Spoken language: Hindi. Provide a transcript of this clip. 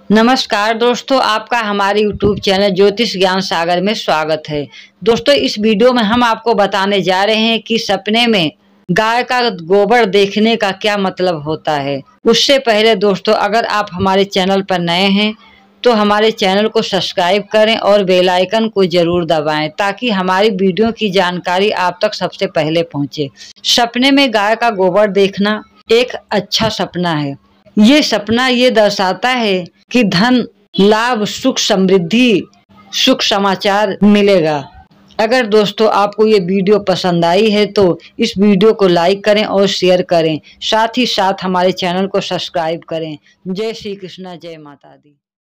नमस्कार दोस्तों, आपका हमारे YouTube चैनल ज्योतिष ज्ञान सागर में स्वागत है। दोस्तों, इस वीडियो में हम आपको बताने जा रहे हैं कि सपने में गाय का गोबर देखने का क्या मतलब होता है। उससे पहले दोस्तों, अगर आप हमारे चैनल पर नए हैं तो हमारे चैनल को सब्सक्राइब करें और बेल आइकन को जरूर दबाएं ताकि हमारी वीडियो की जानकारी आप तक सबसे पहले पहुंचे। सपने में गाय का गोबर देखना एक अच्छा सपना है। ये सपना ये दर्शाता है कि धन लाभ, सुख, समृद्धि, सुख समाचार मिलेगा। अगर दोस्तों आपको ये वीडियो पसंद आई है तो इस वीडियो को लाइक करें और शेयर करें। साथ ही साथ हमारे चैनल को सब्सक्राइब करें। जय श्री कृष्णा, जय माता दी।